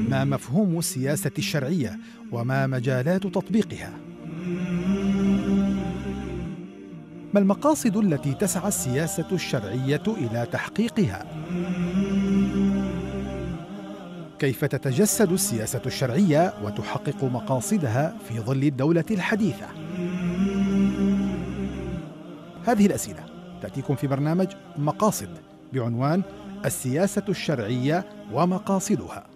ما مفهوم السياسة الشرعية وما مجالات تطبيقها؟ ما المقاصد التي تسعى السياسة الشرعية إلى تحقيقها؟ كيف تتجسد السياسة الشرعية وتحقق مقاصدها في ظل الدولة الحديثة؟ هذه الأسئلة تأتيكم في برنامج مقاصد بعنوان السياسة الشرعية ومقاصدها.